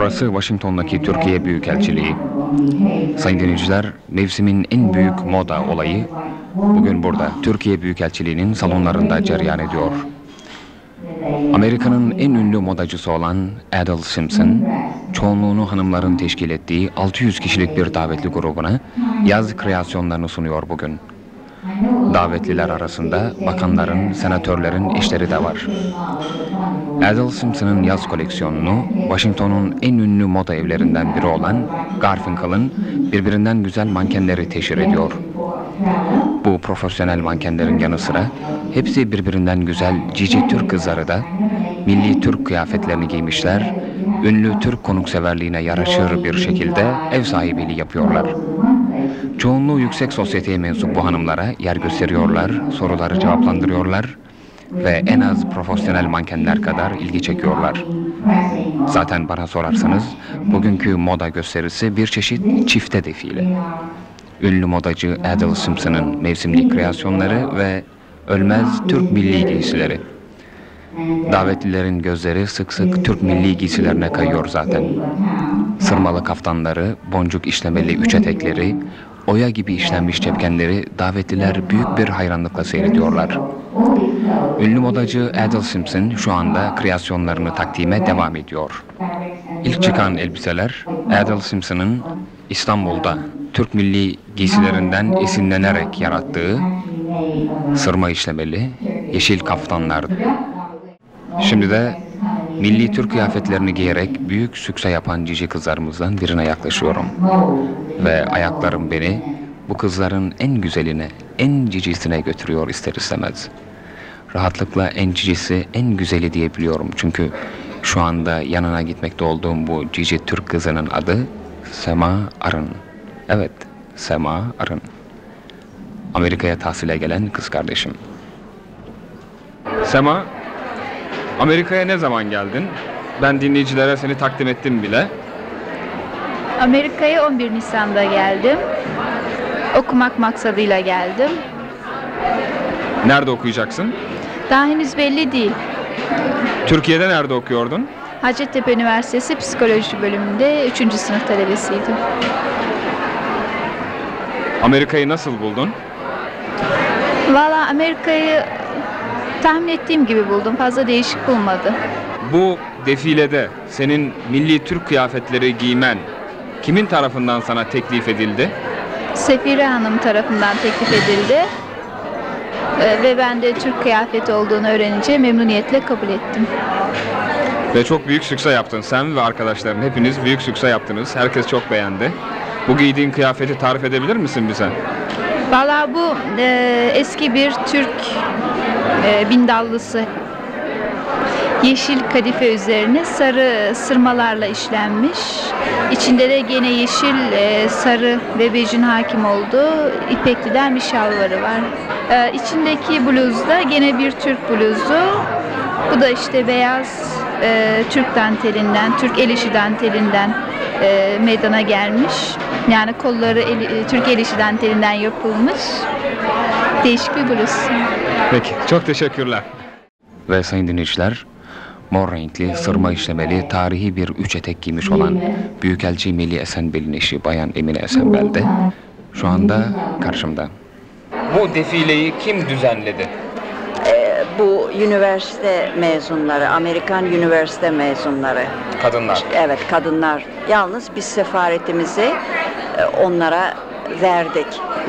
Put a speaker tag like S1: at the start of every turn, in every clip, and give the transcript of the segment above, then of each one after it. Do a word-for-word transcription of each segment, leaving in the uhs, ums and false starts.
S1: Burası Washington'daki Türkiye Büyükelçiliği. Sayın dinleyiciler, mevsimin en büyük moda olayı bugün burada Türkiye Büyükelçiliği'nin salonlarında cereyan ediyor. Amerika'nın en ünlü modacısı olan Adele Simpson, çoğunluğunu hanımların teşkil ettiği altı yüz kişilik bir davetli grubuna yaz kreasyonlarını sunuyor bugün. Davetliler arasında bakanların, senatörlerin eşleri de var. Adele Simpson'ın yaz koleksiyonunu Washington'un en ünlü moda evlerinden biri olan Garfinkel'ın birbirinden güzel mankenleri teşhir ediyor. Bu profesyonel mankenlerin yanı sıra hepsi birbirinden güzel cici Türk kızları da milli Türk kıyafetlerini giymişler, ünlü Türk konukseverliğine yaraşır bir şekilde ev sahipliği yapıyorlar. Çoğunluğu yüksek sosyeteye mensup bu hanımlara yer gösteriyorlar, soruları cevaplandırıyorlar ve en az profesyonel mankenler kadar ilgi çekiyorlar. Zaten bana sorarsanız bugünkü moda gösterisi bir çeşit çifte defile. Ünlü modacı Adele Simpson'ın mevsimlik kreasyonları ve ölmez Türk milli giysileri. Davetlilerin gözleri sık sık Türk milli giysilerine kayıyor zaten. Sırmalı kaftanları, boncuk işlemeli üç etekleri, oya gibi işlenmiş çepkenleri davetliler büyük bir hayranlıkla seyrediyorlar. Ünlü modacı Adele Simpson şu anda kreasyonlarını takdime devam ediyor. İlk çıkan elbiseler Adele Simpson'ın İstanbul'da Türk milli giysilerinden esinlenerek yarattığı sırma işlemeli yeşil kaftanlar. Şimdi de milli Türk kıyafetlerini giyerek büyük sükse yapan cici kızlarımızdan birine yaklaşıyorum. Ve ayaklarım beni bu kızların en güzeline, en cicisine götürüyor ister istemez. Rahatlıkla en cicisi, en güzeli diyebiliyorum. Çünkü şu anda yanına gitmekte olduğum bu cici Türk kızının adı Sema Arın. Evet, Sema Arın. Amerika'ya tahsile gelen kız kardeşim. Sema, Amerika'ya ne zaman geldin? Ben dinleyicilere seni takdim ettim bile.
S2: Amerika'ya on bir Nisan'da geldim. Okumak maksadıyla geldim.
S1: Nerede okuyacaksın?
S2: Daha henüz belli değil.
S1: Türkiye'de nerede okuyordun?
S2: Hacettepe Üniversitesi Psikoloji bölümünde üçüncü sınıf talebesiydim.
S1: Amerika'yı nasıl buldun?
S2: Valla Amerika'yı tahmin ettiğim gibi buldum. Fazla değişik bulmadım.
S1: Bu defilede senin milli Türk kıyafetleri giymen kimin tarafından sana teklif edildi?
S2: Sefire Hanım tarafından teklif edildi. Ee, ve ben de Türk kıyafeti olduğunu öğrenince memnuniyetle kabul ettim.
S1: Ve çok büyük sükse yaptın. Sen ve arkadaşların hepiniz büyük sükse yaptınız. Herkes çok beğendi. Bu giydiğin kıyafeti tarif edebilir misin bize?
S2: Valla bu e, eski bir Türk e, bindallısı. Yeşil kadife üzerine sarı sırmalarla işlenmiş. İçinde de gene yeşil, e, sarı ve bejin hakim olduğu ipekliden bir şalvarı var. E, içindeki bluz da gene bir Türk bluzu. Bu da işte beyaz e, Türk dantelinden, Türk el işi dantelinden e, meydana gelmiş. Yani kolları el, Türk el işi dantelinden yapılmış. Değişik bir bluz.
S1: Peki, çok teşekkürler. Ve sayın dinleyiciler, mor renkli, sırma işlemeli, tarihi bir üç etek giymiş olan Büyükelçi Melih Esenbel'in eşi Bayan Emine Esenbel de şu anda karşımda. Bu defileyi kim düzenledi?
S3: Ee, bu üniversite mezunları, Amerikan üniversite mezunları.
S1: Kadınlar.
S3: Evet, kadınlar. Yalnız biz sefaretimizi e, onlara verdik.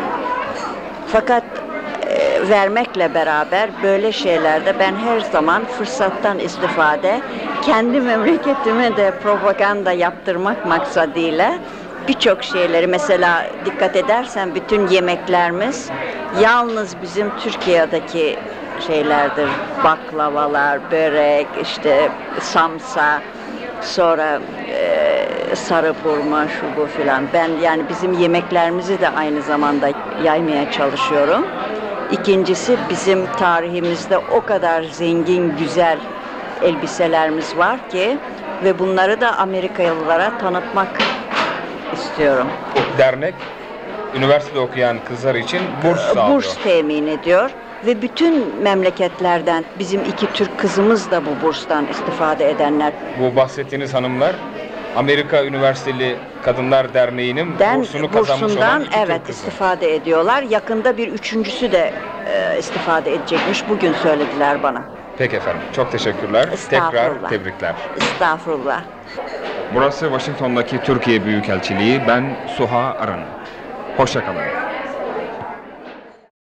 S3: Fakat e, vermekle beraber böyle şeylerde ben her zaman fırsattan istifade, kendi memleketime de propaganda yaptırmak maksadıyla birçok şeyleri, mesela dikkat edersen bütün yemeklerimiz yalnız bizim Türkiye'deki şeylerdir. Baklavalar, börek, işte samsa, sonra e, sarı burma, şu bu filan. Ben yani bizim yemeklerimizi de aynı zamanda yaymaya çalışıyorum. İkincisi, bizim tarihimizde o kadar zengin, güzel elbiselerimiz var ki ve bunları da Amerikalılara tanıtmak istiyorum.
S1: Bu dernek üniversitede okuyan kızlar için burs sağlıyor.
S3: Burs temin ediyor ve bütün memleketlerden bizim iki Türk kızımız da bu burstan istifade edenler.
S1: Bu bahsettiğiniz hanımlar Amerika Üniversiteli Kadınlar Derneği'nin
S3: Den
S1: bursunu kazanmış olan
S3: bursundan
S1: iki
S3: evet
S1: Türk kızı.
S3: istifade ediyorlar. Yakında bir üçüncüsü de e, istifade edecekmiş. Bugün söylediler bana.
S1: Peki efendim, çok teşekkürler. Tekrar
S3: Estağfurullah.
S1: tebrikler.
S3: Estağfurullah.
S1: Burası Washington'daki Türkiye Büyükelçiliği. Ben Suha Arın. Hoşça kalın.